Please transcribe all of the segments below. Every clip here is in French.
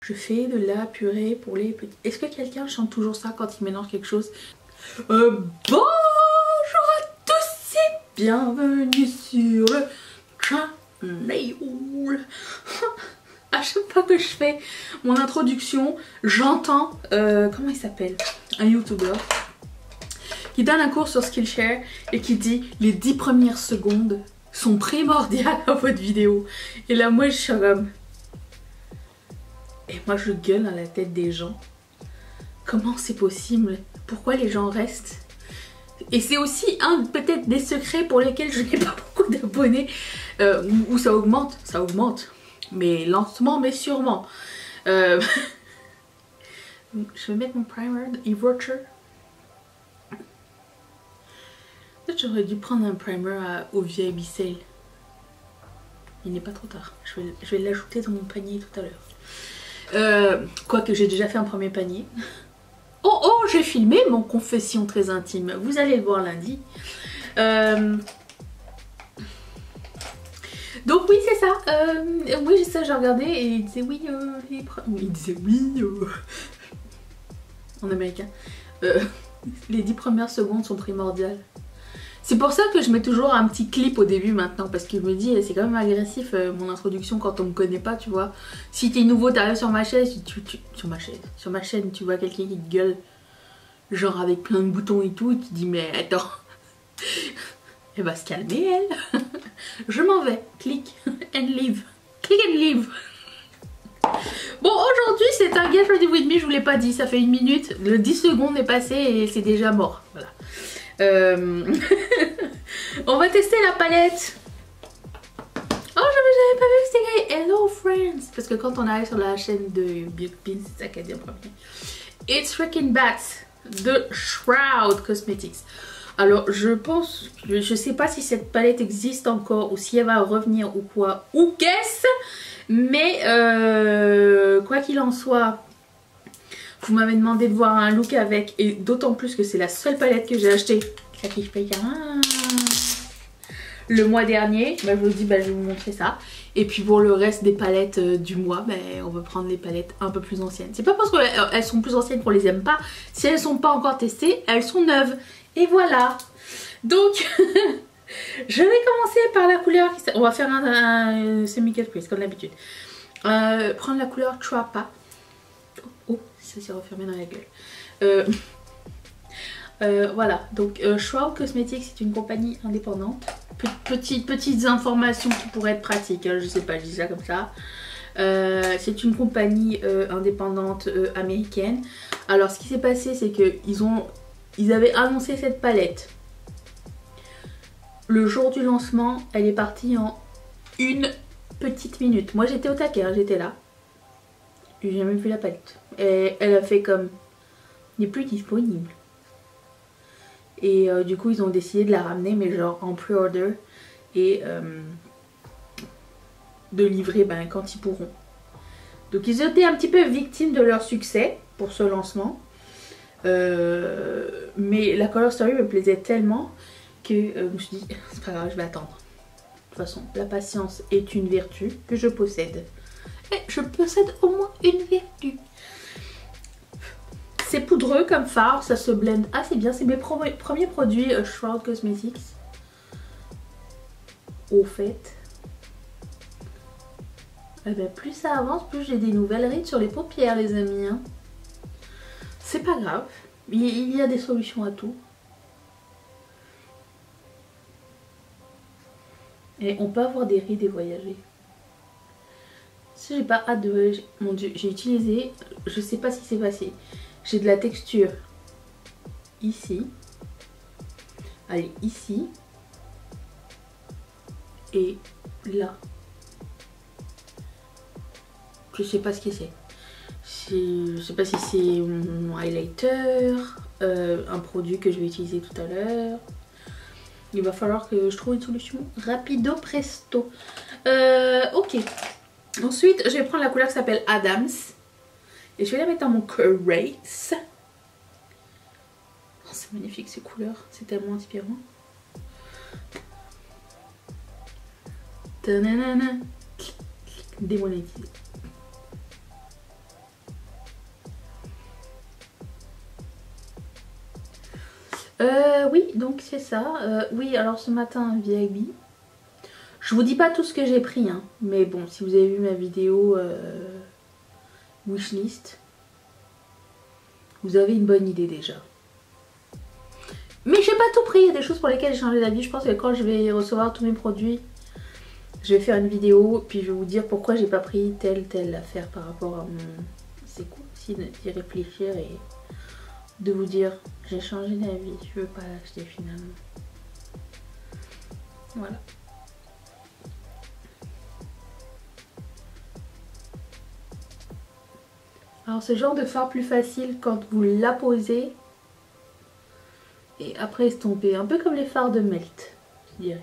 Je fais de la purée pour les petits. Est-ce que quelqu'un chante toujours ça quand il mélange quelque chose? Bonjour à tous et bienvenue sur le channel. À chaque fois que je fais mon introduction, j'entends, comment il s'appelle? Un YouTuber qui donne un cours sur Skillshare et qui dit les 10 premières secondes sont primordiales à votre vidéo. Et là, moi, je suis comme... Et moi, je gueule dans la tête des gens. Comment c'est possible? Pourquoi les gens restent? Et c'est aussi un peut-être des secrets pour lesquels je n'ai pas beaucoup d'abonnés. Où ça augmente. Mais lentement, mais sûrement. Je vais mettre mon primer Everture. Peut-être j'aurais dû prendre un primer au VIP Sale. Il n'est pas trop tard. Je vais l'ajouter dans mon panier tout à l'heure. Quoique j'ai déjà fait un premier panier. Oh, j'ai filmé mon confession très intime. Vous allez le voir lundi. Donc oui, c'est ça. Oui, ça, j'ai regardé et il disait oui. Il disait oui. En américain. Les 10 premières secondes sont primordiales. C'est pour ça que je mets toujours un petit clip au début maintenant, parce que je me dis c'est quand même agressif mon introduction quand on me connaît pas, tu vois. Si t'es nouveau, t'arrives sur ma chaîne, sur ma chaîne, tu vois quelqu'un qui te gueule, genre avec plein de boutons et tout, et tu te dis mais attends, elle va se calmer elle. Je m'en vais, click and leave, click and leave. Bon, aujourd'hui c'est un Get Ready With Me, je vous l'ai pas dit, ça fait 1 minute, le 10 secondes est passé et c'est déjà mort, voilà. On va tester la palette. Oh, j'avais pas vu que c'était Hello Friends. Parce que quand on arrive sur la chaîne de Beauty Pin, c'est ça qu'elle dit en premier. It's Freaking Bats de Shroud Cosmetics. Alors je pense, je sais pas si cette palette existe encore ou si elle va revenir ou quoi, ou qu'est-ce. Mais quoi qu'il en soit, vous m'avez demandé de voir un look avec, et d'autant plus que c'est la seule palette que j'ai achetée le mois dernier. Bah, je vous dis, je vais vous montrer ça. Et puis pour le reste des palettes du mois, on va prendre les palettes un peu plus anciennes. C'est pas parce qu'elles sont plus anciennes qu'on les aime pas. Si elles sont pas encore testées, elles sont neuves. Et voilà. Donc, je vais commencer par la couleur. On va faire un semi-cut crease comme d'habitude. Prendre la couleur Trappa. Oh, ça s'est refermé dans la gueule. Voilà, donc Shroud Cosmetics, c'est une compagnie indépendante. Petites informations qui pourraient être pratiques, hein, je sais pas, je dis ça comme ça. C'est une compagnie indépendante américaine. Alors ce qui s'est passé, c'est que ils avaient annoncé cette palette. Le jour du lancement, elle est partie en 1 petite minute. Moi j'étais au taquet, hein, j'étais là. J'ai jamais vu la palette. Et elle a fait comme... n'est plus disponible. Et du coup ils ont décidé de la ramener, mais genre en pre-order. Et de livrer quand ils pourront. Donc ils ont été un petit peu victimes de leur succès pour ce lancement. Mais la Color Story me plaisait tellement que je me suis dit c'est pas grave, je vais attendre. De toute façon, la patience est une vertu que je possède. Et je possède au moins une vertu. C'est poudreux comme fard, ça se blende assez bien. C'est mes premiers produits Shroud Cosmetics. Au fait, plus ça avance, plus j'ai des nouvelles rides sur les paupières, les amis. Hein. C'est pas grave, il y a des solutions à tout. Et on peut avoir des rides et voyager. Si j'ai pas hâte de voyager, mon dieu, j'ai utilisé, je sais pas si c'est passé. J'ai de la texture ici, allez ici et là. Je sais pas ce que c'est. Je sais pas si c'est mon highlighter, un produit que je vais utiliser tout à l'heure. Il va falloir que je trouve une solution rapido presto. Ok. Ensuite, je vais prendre la couleur qui s'appelle Adams. Et je vais la mettre dans mon crease. Oh, c'est magnifique ces couleurs, c'est tellement inspirant. Démonétisé. Oui, donc c'est ça. Oui, alors ce matin, VIB. Je vous dis pas tout ce que j'ai pris, hein. Mais bon, si vous avez vu ma vidéo wishlist, vous avez une bonne idée déjà. Mais j'ai pas tout pris, il y a des choses pour lesquelles j'ai changé d'avis. Je pense que quand je vais recevoir tous mes produits, je vais faire une vidéo, puis je vais vous dire pourquoi j'ai pas pris telle affaire par rapport à mon... C'est cool aussi d'y réfléchir et de vous dire j'ai changé d'avis, je veux pas l'acheter finalement. Voilà. Alors ce genre de fard plus facile quand vous l'apposez et après estomper, un peu comme les fards de Melt, je dirais.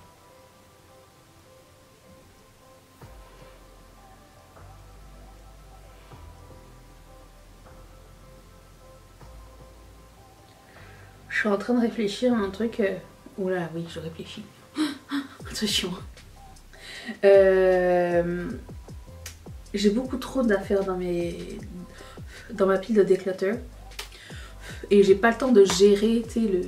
Je suis en train de réfléchir à un truc... Oula, oui, je réfléchis. Attention. J'ai beaucoup trop d'affaires dans ma pile de declutter. Et j'ai pas le temps de gérer, tu sais, le...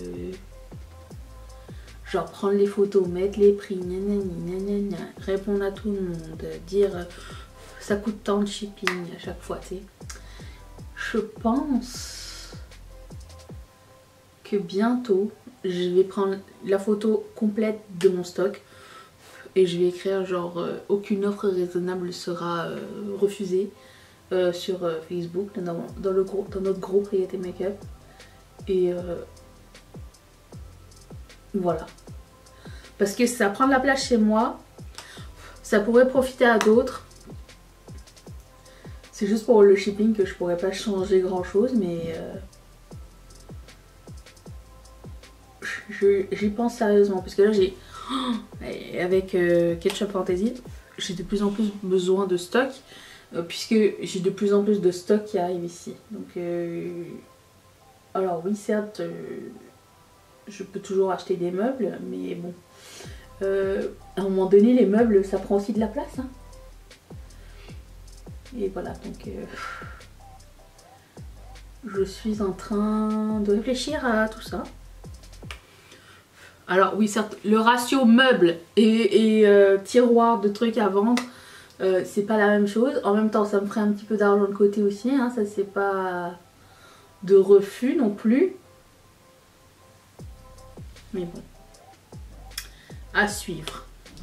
Genre prendre les photos, mettre les prix, nanani, répondre à tout le monde, dire ça coûte tant de shipping à chaque fois, tu sais. Je pense que bientôt, je vais prendre la photo complète de mon stock et je vais écrire genre aucune offre raisonnable sera refusée sur Facebook dans notre groupe Réalité Makeup. Et voilà. Parce que ça prend de la place chez moi. Ça pourrait profiter à d'autres. C'est juste pour le shipping que je pourrais pas changer grand chose. Mais j'y pense sérieusement. Parce que là j'ai... avec Ketchup Fantasy, j'ai de plus en plus besoin de stock. Puisque j'ai de plus en plus de stock qui arrive ici. Donc... alors oui, certes... je peux toujours acheter des meubles, mais bon, à un moment donné, les meubles, ça prend aussi de la place. Hein. Et voilà, donc je suis en train de réfléchir à tout ça. Alors oui, certes, le ratio meubles et tiroir de trucs à vendre, c'est pas la même chose. En même temps, ça me ferait un petit peu d'argent de côté aussi, hein. Ça c'est pas de refus non plus. Mais bon, à suivre.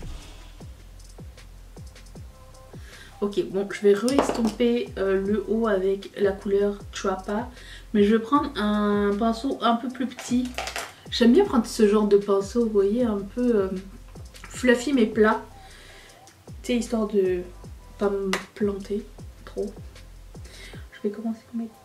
Ok, bon, je vais re-estomper le haut avec la couleur Trappa. Mais je vais prendre un pinceau un peu plus petit. J'aime bien prendre ce genre de pinceau, vous voyez, un peu fluffy mais plat. Tu sais, histoire de pas me planter trop. Je vais commencer par mettre...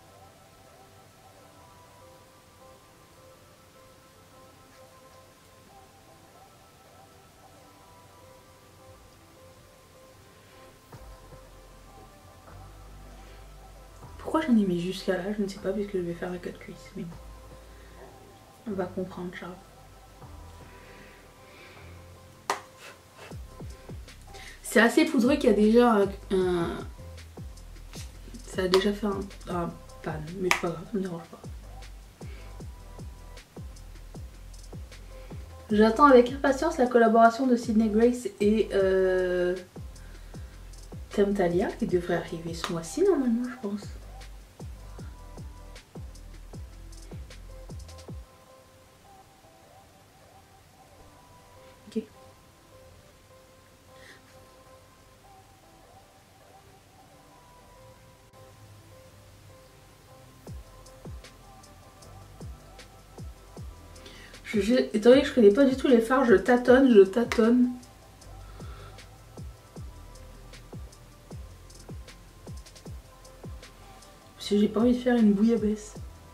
Pourquoi j'en ai mis jusqu'à là? Je ne sais pas, puisque je vais faire la cut cuisse. Mais bon, on va comprendre, Charles. C'est assez poudreux qu'il y a déjà ça a déjà fait un pan, mais c'est pas grave, ça me dérange pas. J'attends avec impatience la collaboration de Sydney Grace et Temptalia qui devrait arriver ce mois-ci normalement, je pense. Ok. Étant donné que je connais pas du tout les fards, je tâtonne. Parce que j'ai pas envie de faire une bouillabaisse.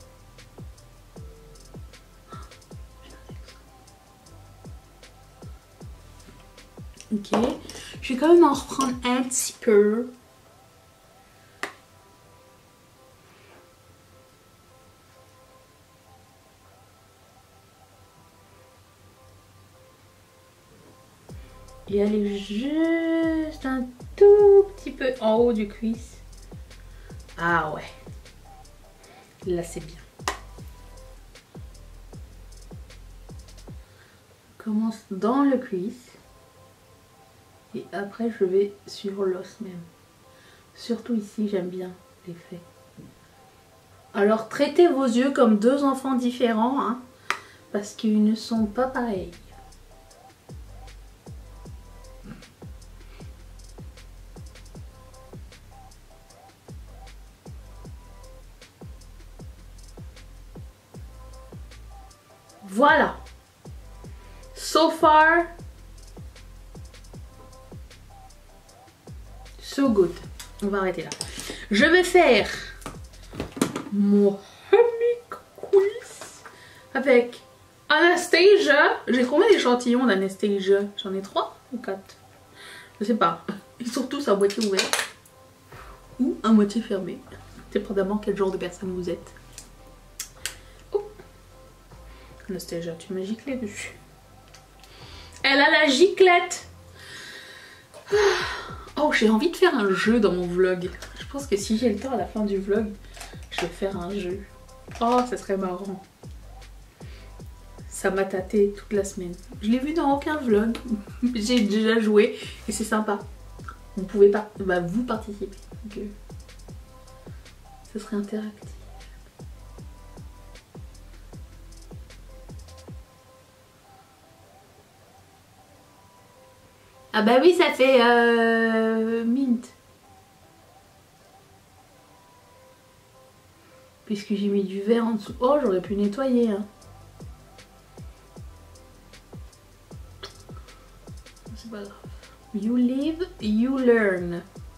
Ok, je vais quand même en reprendre un petit peu. Et aller juste un tout petit peu en haut du cuisse. Ah ouais. Là c'est bien. commence dans le cuisse. Et après je vais sur l'os même. Surtout ici, j'aime bien l'effet. Alors traitez vos yeux comme deux enfants différents, hein, parce qu'ils ne sont pas pareils. Voilà. So far, so good. On va arrêter là. Je vais faire mon coulis avec Anastasia. J'ai combien d'échantillons d'Anastasia? J'en ai 3 ou 4? Je sais pas. Ils sont tous à moitié ouverts ou à moitié fermés. Dépendamment quel genre de personne vous êtes. Oh. Anastasia, tu m'as giclé dessus. Elle a la giclette. Oh, j'ai envie de faire un jeu dans mon vlog. Je pense que si j'ai le temps à la fin du vlog, je vais faire un jeu. Oh, ça serait marrant. Ça m'a tâté toute la semaine. Je l'ai vu dans aucun vlog. J'ai déjà joué et c'est sympa. Vous pouvez pas, bah, vous participer. Donc, ça serait interactif. Ah bah oui, ça fait mint. Puisque j'ai mis du verre en dessous. Oh, j'aurais pu nettoyer. Hein. C'est pas grave. You live, you learn.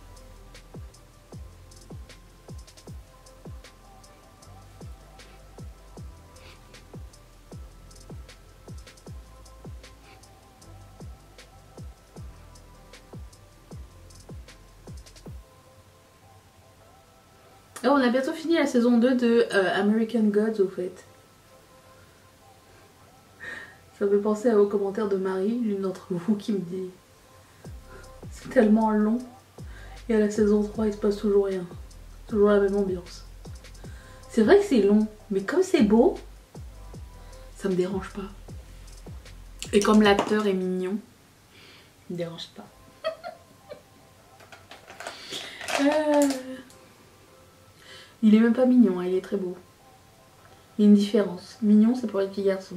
Oh, on a bientôt fini la saison 2 de American Gods au fait. Ça me fait penser aux commentaires de Marie, l'une d'entre vous qui me dit c'est tellement long et à la saison 3 il se passe toujours rien. Toujours la même ambiance. C'est vrai que c'est long, mais comme c'est beau, ça me dérange pas. Et comme l'acteur est mignon, il me dérange pas. Il est même pas mignon, hein, il est très beau. Il y a une différence. Mignon, c'est pour les petits garçons.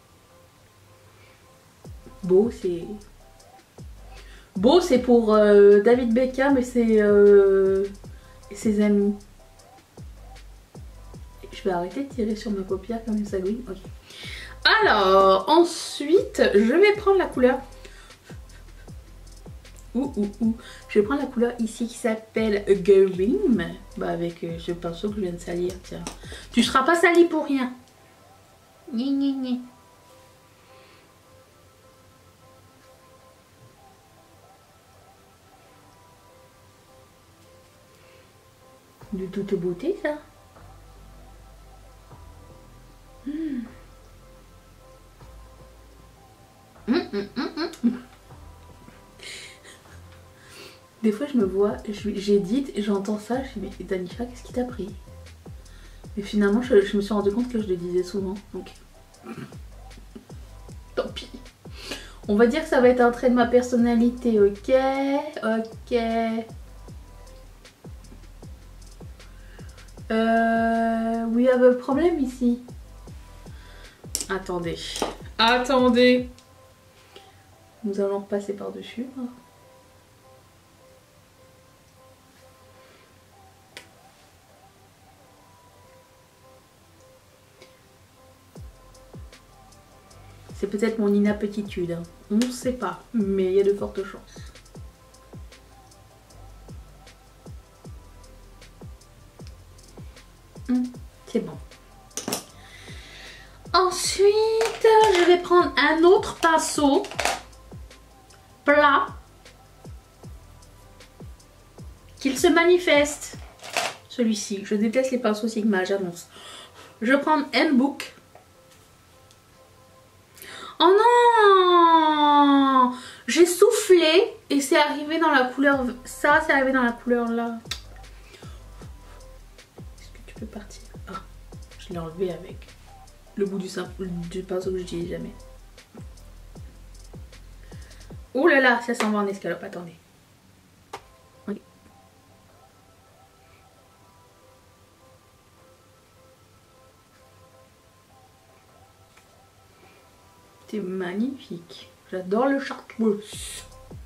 Beau, c'est... Beau, c'est pour David Beckham et ses amis. Je vais arrêter de tirer sur ma paupière comme une sagouine. Ok. Alors, ensuite, je vais prendre la couleur... Je vais prendre la couleur ici qui s'appelle Grim. Bah avec ce pinceau que je viens de salir, tiens. Tu seras pas sali pour rien. Ni ni ni. De toute beauté ça. Des fois je me vois, j'édite et j'entends ça, je me dis mais Danica, qu'est-ce qui t'a pris? Mais finalement je me suis rendu compte que je le disais souvent, donc tant pis. On va dire que ça va être un trait de ma personnalité, ok? Ok. We have a problem ici. Attendez. Attendez. Nous allons repasser par-dessus. C'est peut-être mon inaptitude, hein. On ne sait pas, mais il y a de fortes chances. C'est bon. Ensuite, je vais prendre un autre pinceau plat qu'il se manifeste. Celui-ci, je déteste les pinceaux Sigma, j'annonce. Je vais prendre N-Book. Oh non! J'ai soufflé et c'est arrivé dans la couleur... Ça, c'est arrivé dans la couleur là. Est-ce que tu peux partir? Ah, je l'ai enlevé avec le bout du pinceau que j'utilise jamais. Oh là là, ça s'en va en escalope, attendez. Oui. C'est magnifique. J'adore le chartreuse.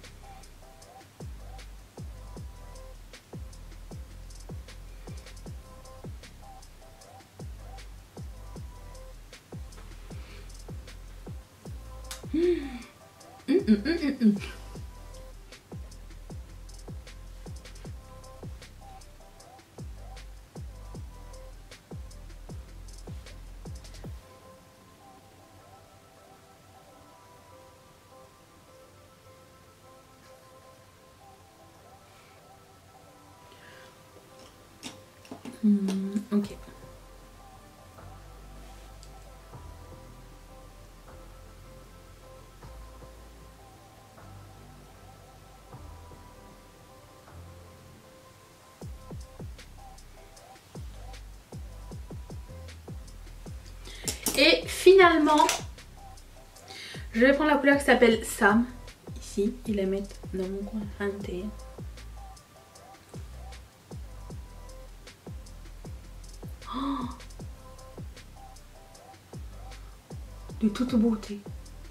Ok. Et finalement, je vais prendre la couleur qui s'appelle Sam, ici, et la mettre dans mon coin intérieur. Oh, de toute beauté.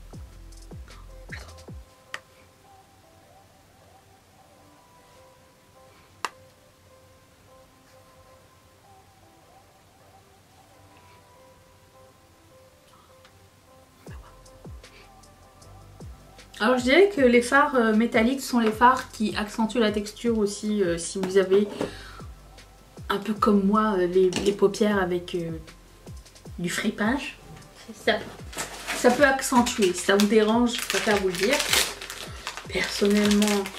Alors je dirais que les fards métalliques sont les fards qui accentuent la texture aussi si vous avez un peu comme moi les paupières avec du fripage. Ça peut accentuer. Si ça vous dérange, je préfère vous le dire. Personnellement,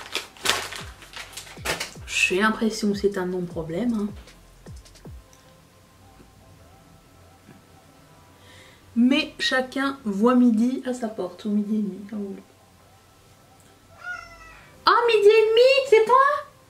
j'ai l'impression que c'est un non-problème. Hein. Mais chacun voit midi à sa porte, ou midi et demi, comme vous voulez. Oh, midi et demi, c'est toi?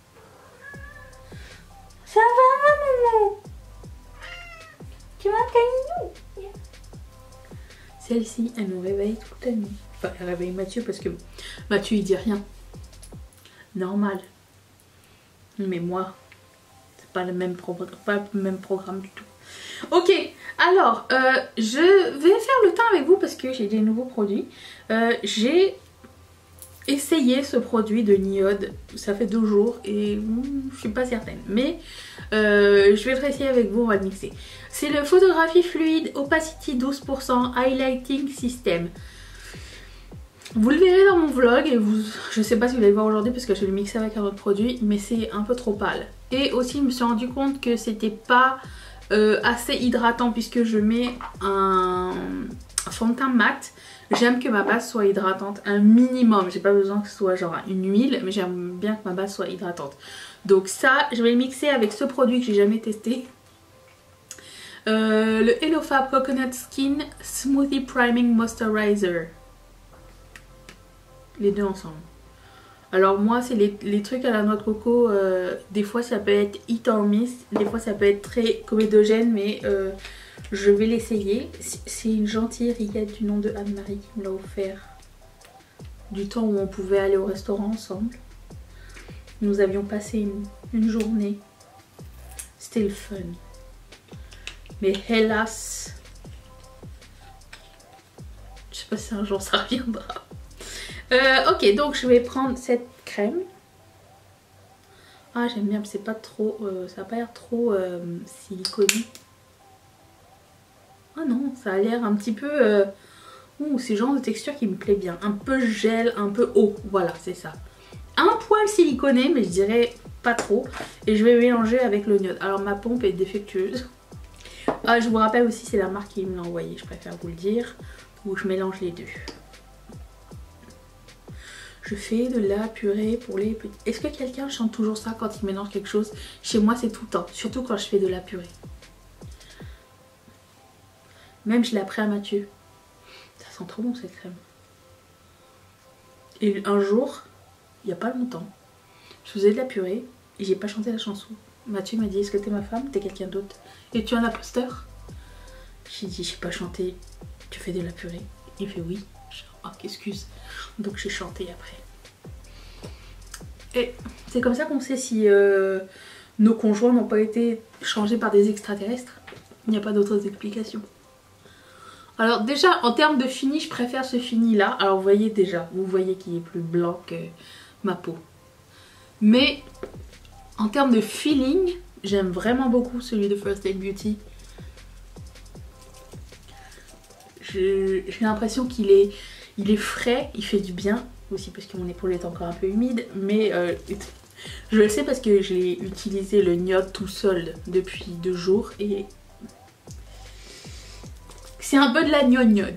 Ça va, maman? Tu m'as caillou? Celle-ci, elle nous réveille toute la nuit. Enfin, elle réveille Mathieu parce que Mathieu, il dit rien. Normal. Mais moi, c'est pas le même programme du tout. Ok, alors, je vais faire le temps avec vous parce que j'ai des nouveaux produits. J'ai essayé ce produit de Niod, ça fait 2 jours et je suis pas certaine. Mais je vais le essayer avec vous, on va le mixer. C'est le Photographie Fluide Opacity 12% Highlighting System. Vous le verrez dans mon vlog et je sais pas si vous allez le voir aujourd'hui parce que je vais le mixer avec un autre produit, mais c'est un peu trop pâle. Et aussi je me suis rendu compte que c'était pas assez hydratant puisque je mets un fond de teint mat. J'aime que ma base soit hydratante un minimum, j'ai pas besoin que ce soit genre une huile, mais j'aime bien que ma base soit hydratante. Donc ça, je vais le mixer avec ce produit que j'ai jamais testé. Le Hello Fab Coconut Skin Smoothie Priming Moisturizer. Les deux ensemble. Alors moi c'est les trucs à la noix de coco, des fois ça peut être hit or miss, des fois ça peut être très comédogène, mais je vais l'essayer. C'est une gentille rillette du nom de Anne-Marie qui me l'a offert. Du temps où on pouvait aller au restaurant ensemble. Nous avions passé une journée. C'était le fun. Mais hélas, je sais pas si un jour ça reviendra. Ok, donc je vais prendre cette crème. Ah, j'aime bien, c'est pas trop, ça a pas l'air trop siliconé. Ah non, ça a l'air un petit peu... c'est le genre de texture qui me plaît bien. Un peu gel, un peu eau, voilà, c'est ça. Un poil siliconé, mais je dirais pas trop. Et je vais mélanger avec le Niod. Alors ma pompe est défectueuse. Ah, je vous rappelle aussi, c'est la marque qui me l'a envoyé, je préfère vous le dire. Donc je mélange les deux. Je fais de la purée pour les petits. Est-ce que quelqu'un chante toujours ça quand il mélange quelque chose? Chez moi c'est tout le temps, surtout quand je fais de la purée. Même je l'ai appris à Mathieu. Ça sent trop bon cette crème. Et un jour, il n'y a pas longtemps, je faisais de la purée et j'ai pas chanté la chanson. Mathieu m'a dit, est-ce que t'es ma femme? T'es quelqu'un d'autre? Et tu es un imposteur? J'ai dit, j'ai pas chanté, tu fais de la purée? Il fait oui. Genre, Oh, excuse. Donc j'ai chanté après. Et c'est comme ça qu'on sait si nos conjoints n'ont pas été changés par des extraterrestres. Il n'y a pas d'autres explications. Alors déjà, en termes de fini, je préfère ce fini là. Alors vous voyez déjà, vous voyez qu'il est plus blanc que ma peau. Mais en termes de feeling, j'aime vraiment beaucoup celui de First Aid Beauty. J'ai l'impression qu'il est, frais, il fait du bien. Aussi parce que mon épaule est encore un peu humide. Mais je le sais parce que j'ai utilisé le Niod tout seul depuis 2 jours. Et c'est un peu de la gnognotte.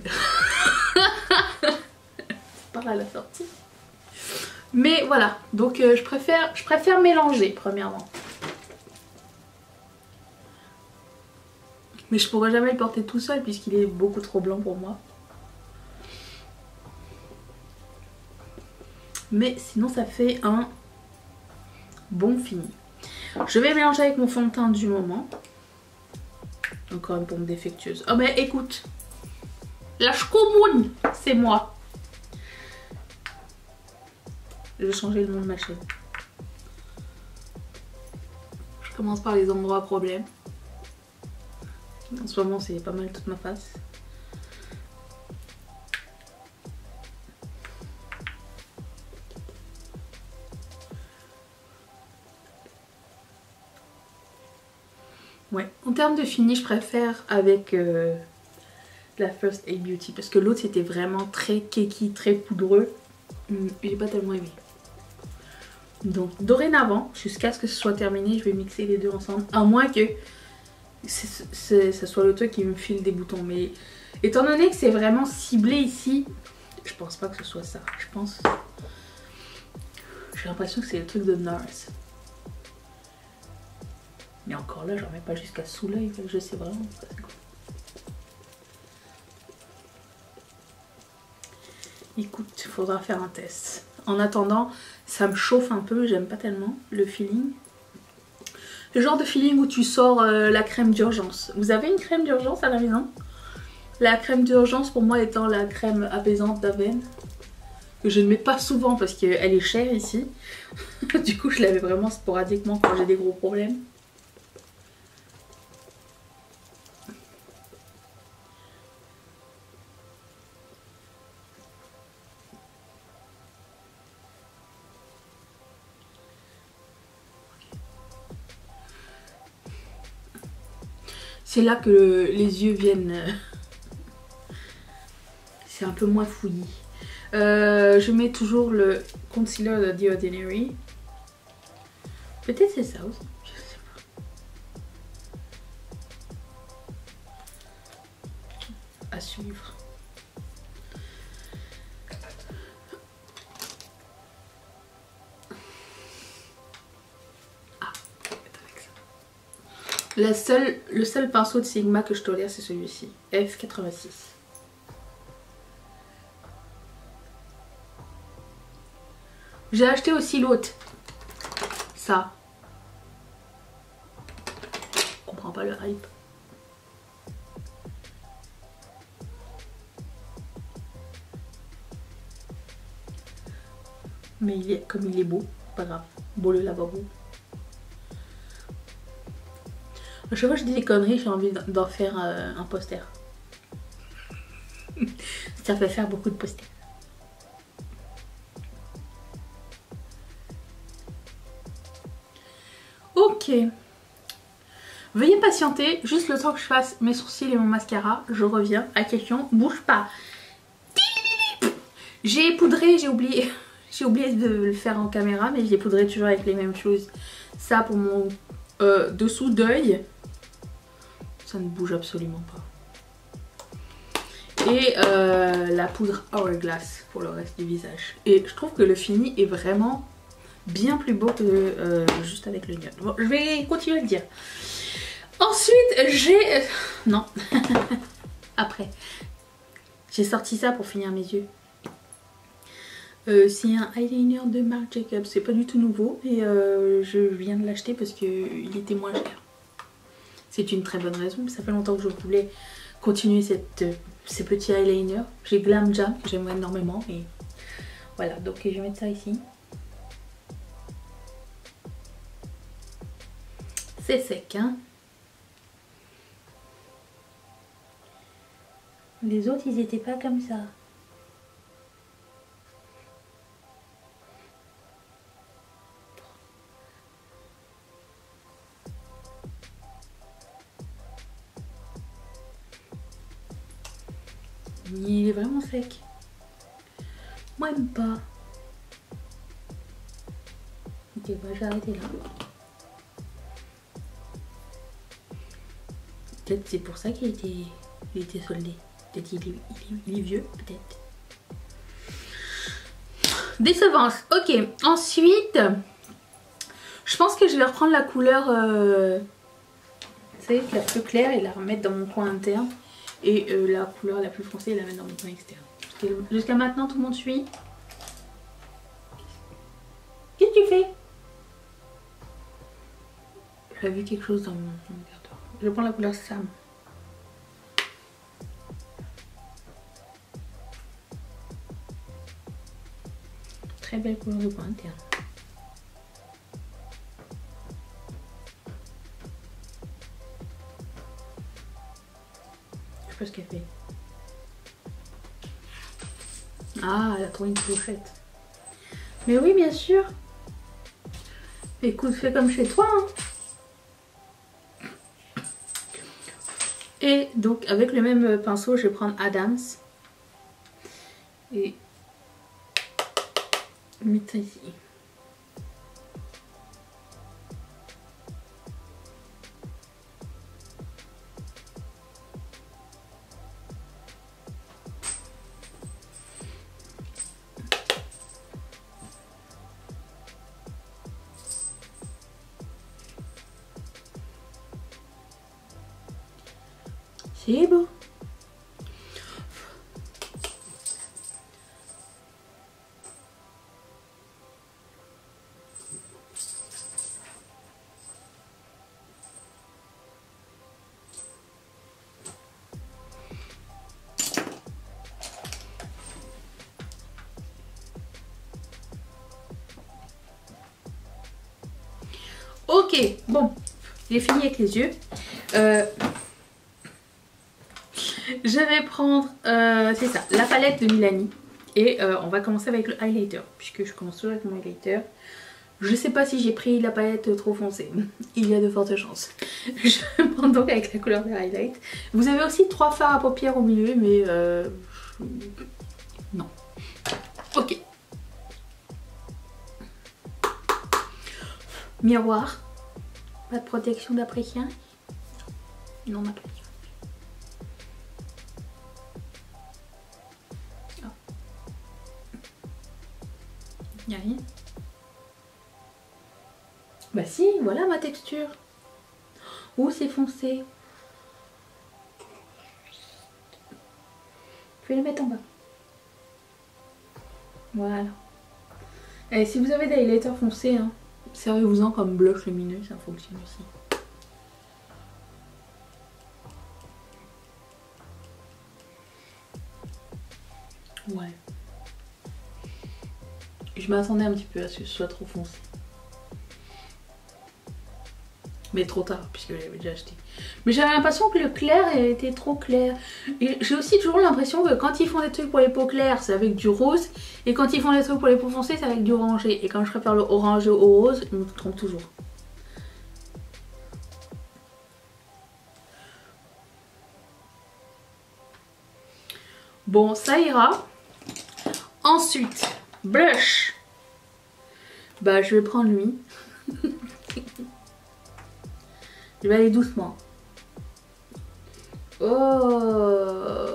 C'est pas à la sortie. Mais voilà, donc je préfère mélanger premièrement. Mais je pourrais jamais le porter tout seul puisqu'il est beaucoup trop blanc pour moi. Mais sinon ça fait un bon fini. Je vais mélanger avec mon fond de teint du moment. Encore une pompe défectueuse. Oh mais écoute, la Shkomoun, c'est moi. Je vais changer le nom de ma chaîne. Je commence par les endroits à problème. En ce moment c'est pas mal toute ma face. Ouais, en termes de fini, je préfère avec la First Aid Beauty parce que l'autre c'était vraiment très cakey, très poudreux. J'ai pas tellement aimé. Donc dorénavant, jusqu'à ce que ce soit terminé, je vais mixer les deux ensemble. À moins que ce soit le truc qui me file des boutons. Mais étant donné que c'est vraiment ciblé ici, je pense pas que ce soit ça. Je pense... J'ai l'impression que c'est le truc de Nars. Mais encore là, j'en mets pas jusqu'à sous l'œil, je sais vraiment pas c'est quoi. Écoute, il faudra faire un test. En attendant, ça me chauffe un peu, j'aime pas tellement le feeling. Le genre de feeling où tu sors la crème d'urgence. Vous avez une crème d'urgence à la maison? La crème d'urgence pour moi étant la crème apaisante d'Aven. Que je ne mets pas souvent parce qu'elle est chère ici. Du coup, je l'avais vraiment sporadiquement quand j'ai des gros problèmes. C'est là que les yeux viennent... C'est un peu moins fouillis. Je mets toujours le concealer de The Ordinary. Peut-être c'est ça aussi. Je sais pas. À suivre. Le seul pinceau de Sigma que je tolère, c'est celui-ci, F86. J'ai acheté aussi l'autre. Ça. Je comprends pas le hype. Mais comme il est beau, pas grave. Beau le lavabo. À chaque fois que je dis des conneries, j'ai envie d'en faire un poster. Ça fait faire beaucoup de posters. Ok. Veuillez patienter, juste le temps que je fasse mes sourcils et mon mascara. Je reviens. Attention, bouge pas. J'ai poudré, j'ai oublié de le faire en caméra, mais j'ai poudré toujours avec les mêmes choses. Ça pour mon dessous d'œil. Ça ne bouge absolument pas. Et la poudre Hourglass pour le reste du visage. Et je trouve que le fini est vraiment bien plus beau que juste avec le nude. Bon, je vais continuer à le dire. Ensuite, j'ai... non. Après. J'ai sorti ça pour finir mes yeux. C'est un eyeliner de Marc Jacobs. C'est pas du tout nouveau. Et je viens de l'acheter parce qu'il était moins cher. C'est une très bonne raison. Ça fait longtemps que je voulais continuer ces petits eyeliners. J'ai Glam Jam que j'aime énormément. Et voilà, donc je vais mettre ça ici. C'est sec, hein. Les autres, ils étaient pas comme ça. Il est vraiment sec. Moi, j'aime pas. Ok, bah j'ai arrêté là. Peut-être c'est pour ça qu'il était soldé. Peut-être il est vieux, peut-être. Décevance. Ok, ensuite, je pense que je vais reprendre la couleur, vous savez, la plus claire et la remettre dans mon coin interne. Et la couleur la plus foncée, la mettre dans mon coin externe. Jusqu'à maintenant, tout le monde suit. Qu'est-ce que tu fais? J'ai vu quelque chose dans mon regardeur. Je prends la couleur Sam. Très belle couleur de coin interne. Je sais pas ce qu'elle fait. Ah, elle a trouvé une clochette. Mais oui, bien sûr. Écoute, fais comme chez toi. Hein. Et donc, avec le même pinceau, je vais prendre Adams. Et mettre ça ici. C'est beau. Ok, bon, j'ai fini avec les yeux. Je vais prendre, c'est ça, la palette de Milani. Et on va commencer avec le highlighter, puisque je commence toujours avec mon highlighter. Je sais pas si j'ai pris la palette trop foncée, il y a de fortes chances. Je prends donc avec la couleur des highlights. Vous avez aussi 3 fards à paupières au milieu, mais non. Ok. Miroir. Pas de protection d'après-chien. Non, d'après-chien. Y'a rien. Bah si, voilà ma texture. Oh, c'est foncé. Je vais le mettre en bas. Voilà. Et si vous avez des highlighters foncés, hein, servez-vous-en comme blush lumineux, ça fonctionne aussi. Ouais. Je m'attendais un petit peu à ce que ce soit trop foncé. Mais trop tard, puisque je l'avais déjà acheté. Mais j'avais l'impression que le clair était trop clair. Et j'ai aussi toujours l'impression que quand ils font des trucs pour les peaux claires, c'est avec du rose. Et quand ils font des trucs pour les peaux foncées, c'est avec du orangé. Et quand je préfère le orangé au rose, je me trompe toujours. Bon, ça ira. Ensuite, blush. Bah, je vais prendre lui. Je vais aller doucement. Oh.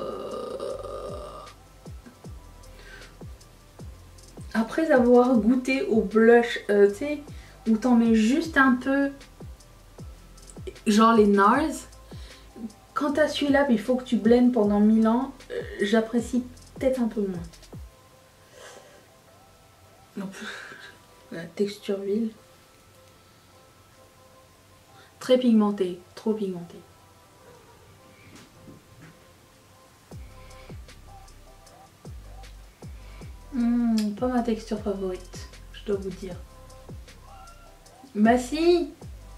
Après avoir goûté au blush, tu sais, où t'en mets juste un peu, genre les NARS, quand t'as celui-là, il faut que tu blendes pendant 1000 ans, j'apprécie peut-être un peu moins. Non, la texture huile. Très pigmentée, trop pigmentée. Pas ma texture favorite, je dois vous dire. Bah si,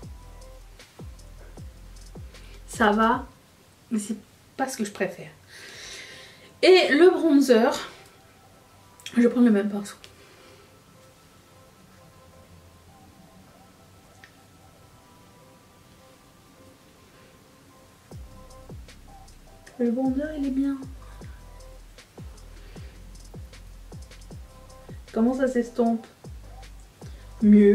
ça va, mais c'est pas ce que je préfère. Et le bronzer, je vais prendre le même pinceau. Le bronzer, il est bien. Comment ça s'estompe? Mieux.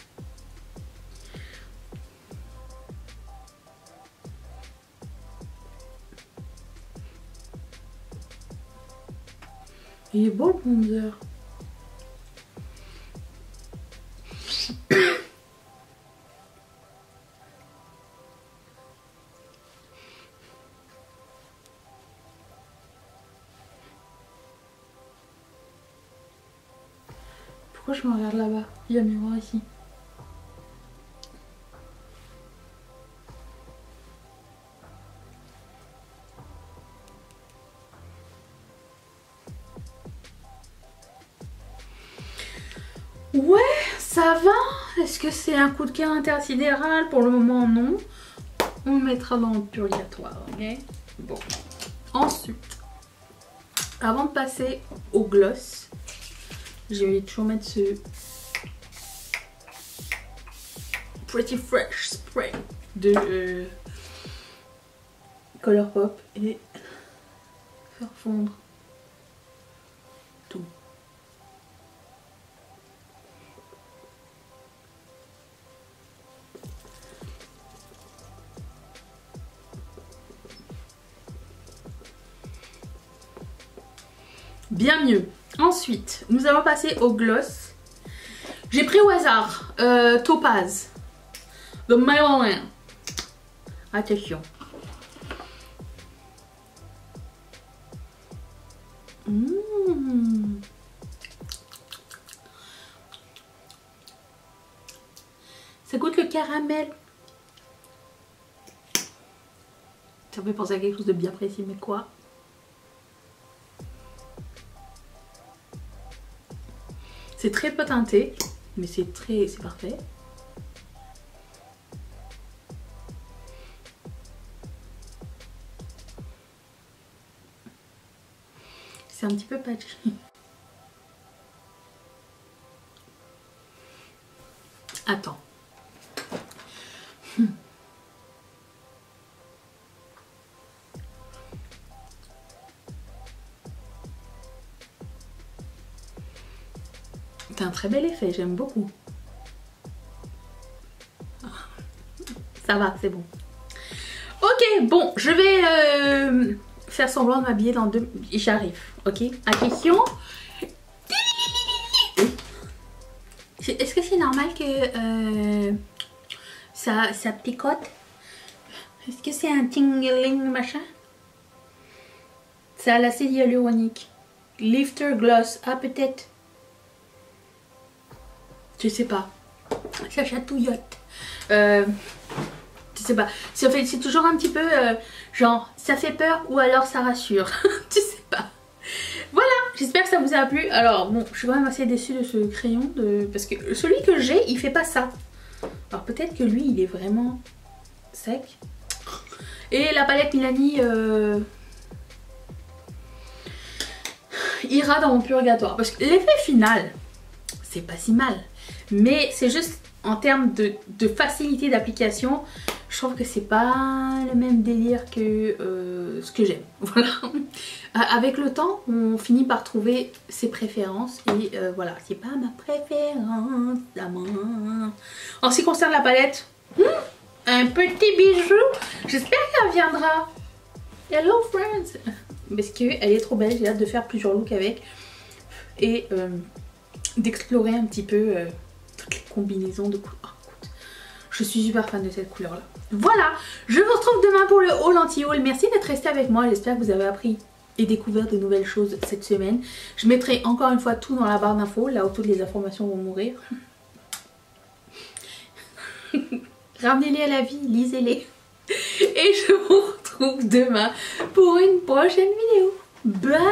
Il est beau le bronzer. Pourquoi je me regarde là-bas? Il y a un miroir ici. Ouais, ça va. Est-ce que c'est un coup de cœur intersidéral? Pour le moment, non. On le mettra dans le purgatoire, ok? Bon. Ensuite, avant de passer au gloss, je vais toujours mettre ce Pretty Fresh Spray de Colourpop et faire fondre tout. Bien mieux. Ensuite, nous allons passer au gloss. J'ai pris au hasard Topaz de Maybelline. Attention. Ça goûte le caramel. Ça me fait penser à quelque chose de bien précis, mais quoi? C'est très peu teinté, mais c'est parfait. C'est un petit peu patchy. Attends. C'est un très bel effet, j'aime beaucoup. Ça va, c'est bon. Ok, bon, je vais faire semblant de m'habiller dans 2... J'arrive, ok? Attention. Est-ce que c'est normal que ça picote? Est-ce que c'est un tingling machin? C'est à l'acide hyaluronique. Lifter Gloss, ah peut-être. Je sais pas. Ça chatouillote. Je sais pas. C'est toujours un petit peu genre ça fait peur ou alors ça rassure. Je sais pas. Voilà, j'espère que ça vous a plu. Alors bon, je suis quand même assez déçue de ce crayon parce que celui que j'ai, il fait pas ça. Alors peut-être que lui, il est vraiment sec. Et la palette Milani ira dans mon purgatoire parce que l'effet final, c'est pas si mal. Mais c'est juste en termes de facilité d'application, je trouve que c'est pas le même délire que ce que j'aime. Voilà. Avec le temps, on finit par trouver ses préférences et voilà, c'est pas ma préférence à moi. En ce qui concerne la palette, un petit bijou. J'espère qu'elle viendra. Hello friends. Parce qu'elle est trop belle, j'ai hâte de faire plusieurs looks avec et d'explorer un petit peu toutes les combinaisons de couleurs. Oh, je suis super fan de cette couleur là. Voilà, je vous retrouve demain pour le haul anti-haul. Merci d'être resté avec moi, j'espère que vous avez appris et découvert de nouvelles choses cette semaine. Je mettrai encore une fois tout dans la barre d'infos, là où toutes les informations vont mourir. Ramenez-les à la vie, lisez-les. Et je vous retrouve demain pour une prochaine vidéo. Bye!